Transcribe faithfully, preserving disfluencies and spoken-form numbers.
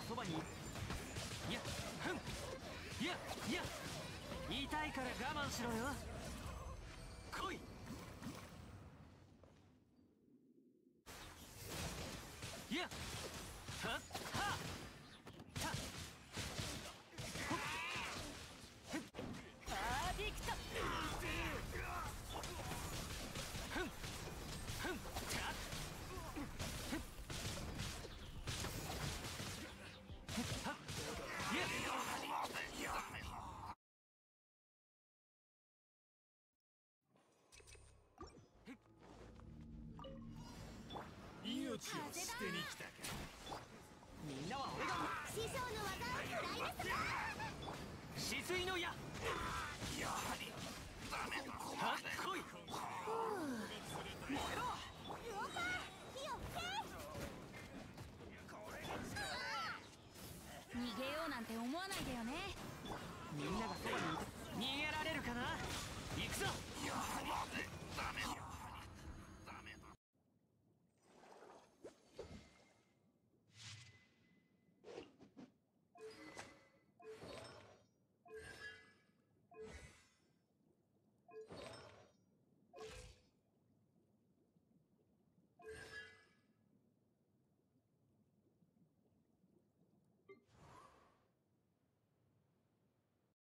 そばに。いやふん、いやいや、痛いから我慢しろよ。来い。いやはっはっはっ、パーフェクト。ふんふん、たっ命を捨てに来たか。 みんなは俺が師匠の技フライですか。 止水の矢。 やはりダメだ。 はっこい。燃えろ。 了解。火を吹け。逃げようなんて思わないでよね。 みんながそばにいて逃げられるかな。行くぞ。 やはりダメだ。